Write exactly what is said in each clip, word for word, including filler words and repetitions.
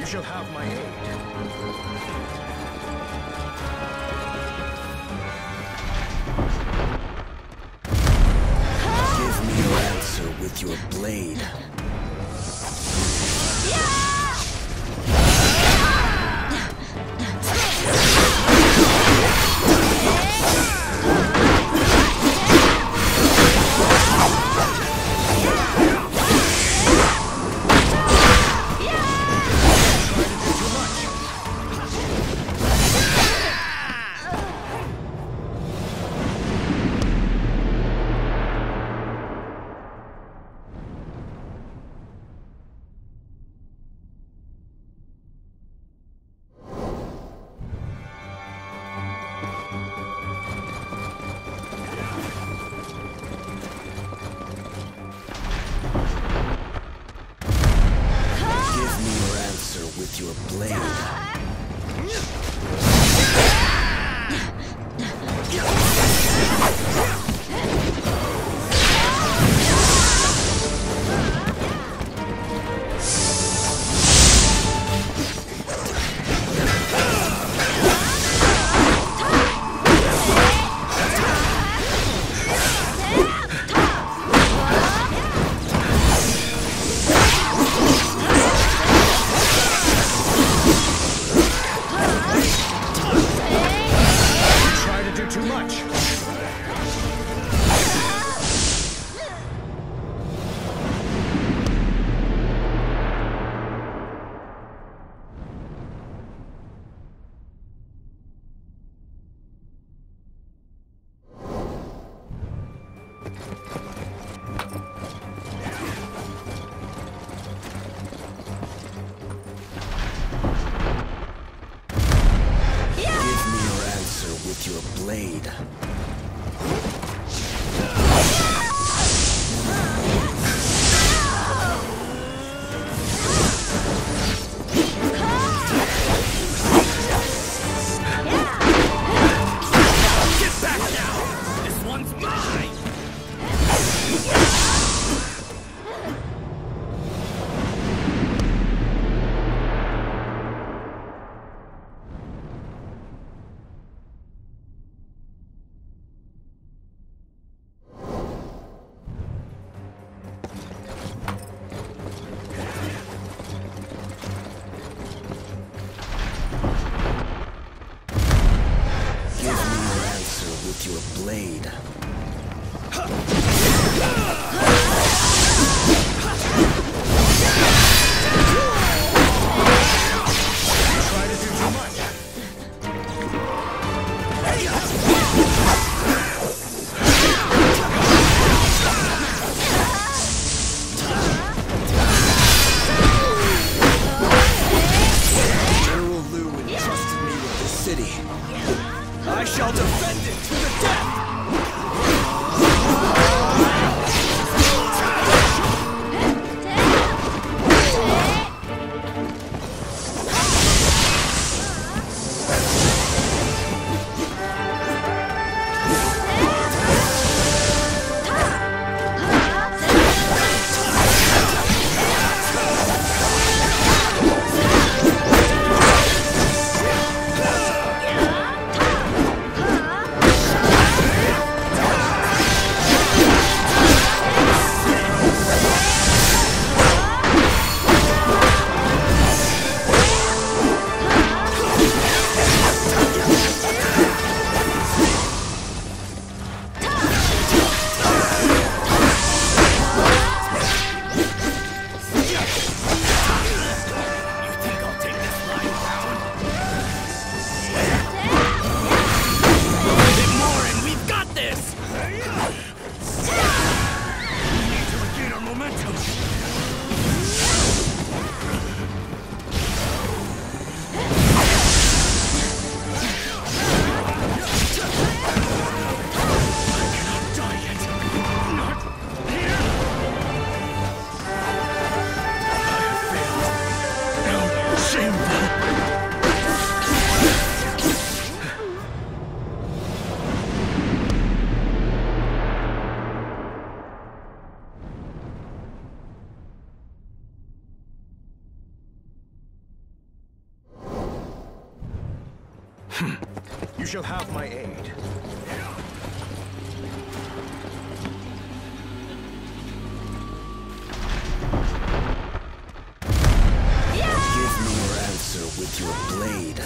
shall have my aid. Give me your answer with your blade. With your blade. With your blade. Get back now! This one's mine! With your blade. Try to do too much. General Liu entrusted me with this city. I shall defend it to the death! You shall have my aid. Give me your answer with your blade.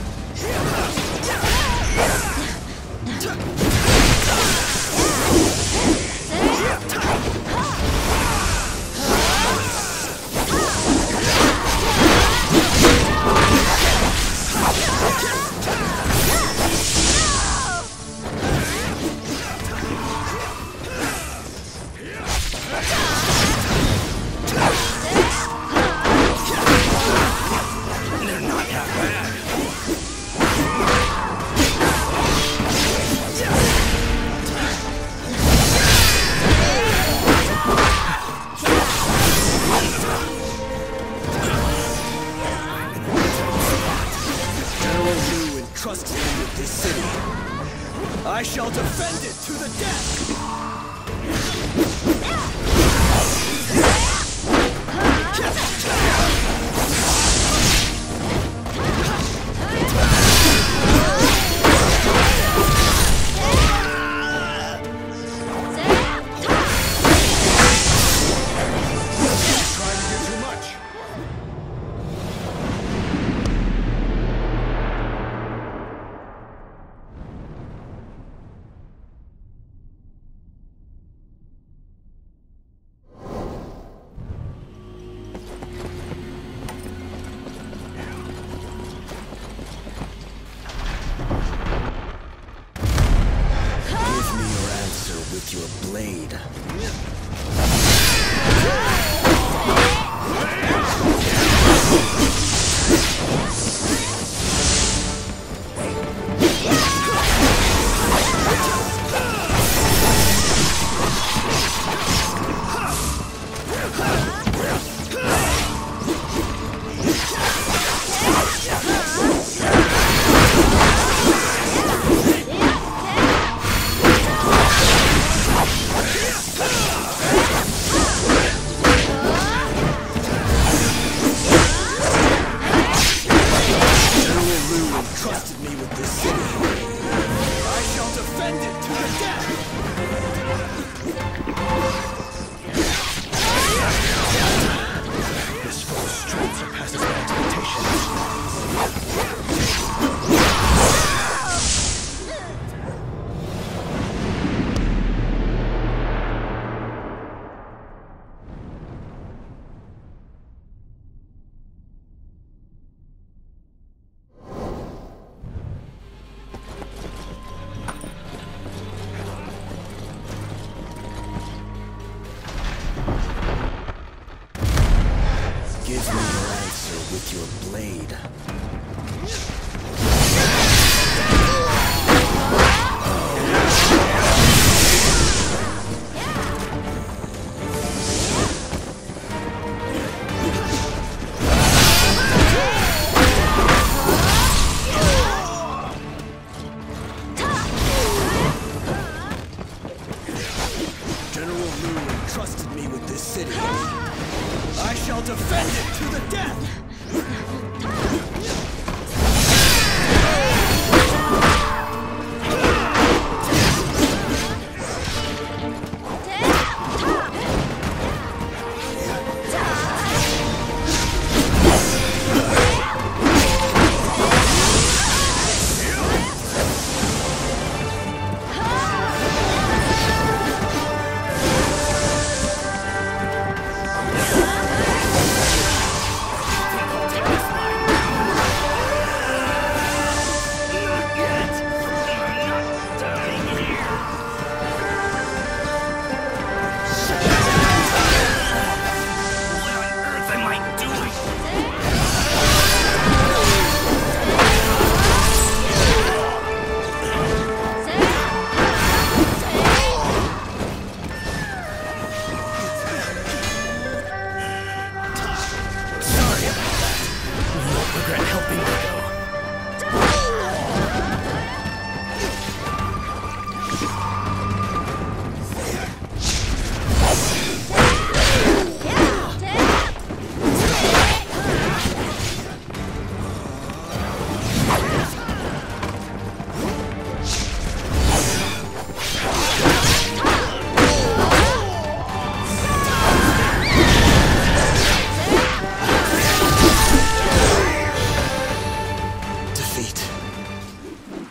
Trusted me with this city. I shall defend it to the death! Trying to do too much. With your blade. Trusted me with this city. I shall defend it to the death! This foe's strength surpasses my expectations.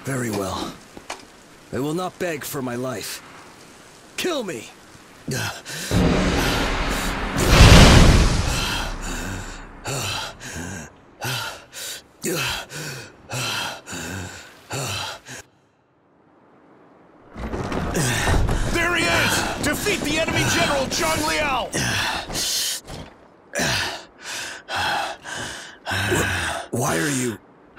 Very well. I will not beg for my life. Kill me! There he is! Defeat the enemy general, Zhang Liao! Why are you...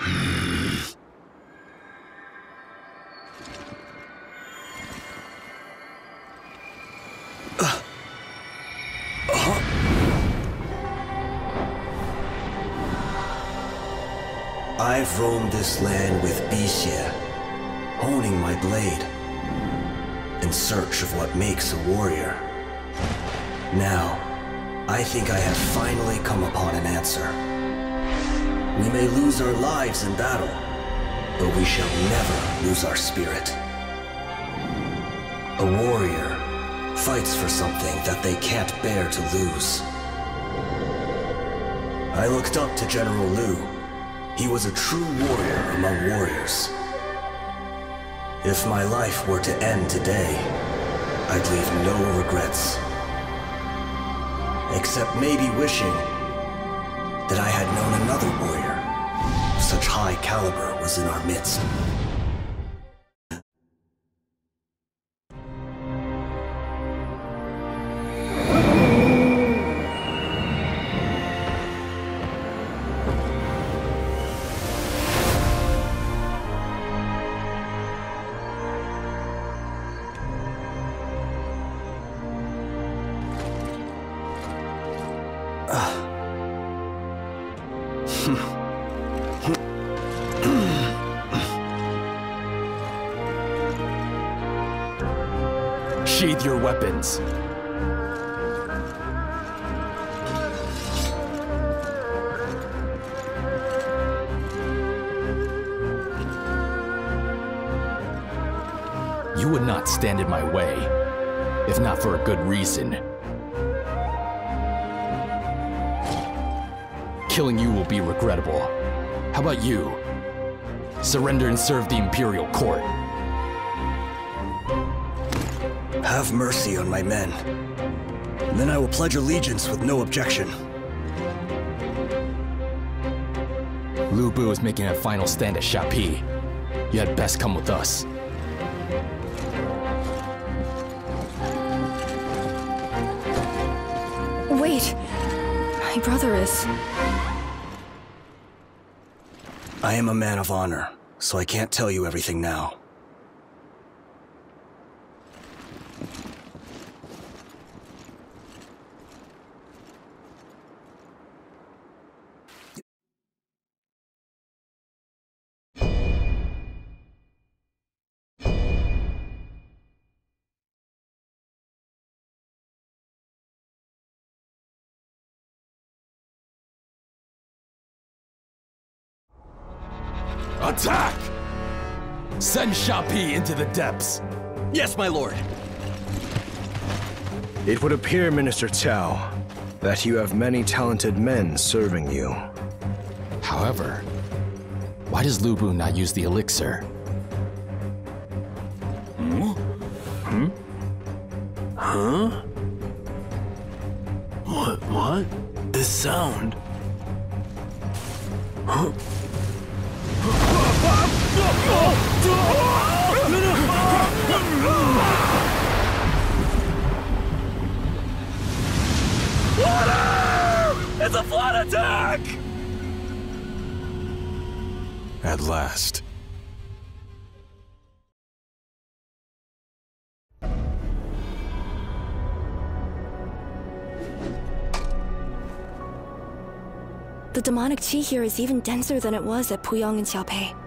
I've roamed this land with Bixie, honing my blade, in search of what makes a warrior. Now, I think I have finally come upon an answer. We may lose our lives in battle, but we shall never lose our spirit. A warrior fights for something that they can't bear to lose. I looked up to General Liu. He was a true warrior among warriors. If my life were to end today, I'd leave no regrets. Except maybe wishing that I had known another warrior of such high caliber was in our midst. Sheathe your weapons. You would not stand in my way, if not for a good reason. Killing you will be regrettable. How about you? Surrender and serve the Imperial Court. Have mercy on my men. And then I will pledge allegiance with no objection. Lu Bu is making a final stand at Shapi. You had best come with us. Wait. My brother is... I am a man of honor, so I can't tell you everything now. Attack! Send Shapi into the depths. Yes, my lord. It would appear, Minister Cao, that you have many talented men serving you. However, why does Lu Bu not use the elixir? Hmm? Hmm? Huh? What? What? This sound? Huh? It's a flood attack! At last. The demonic chi here is even denser than it was at Puyang and Xiaopei.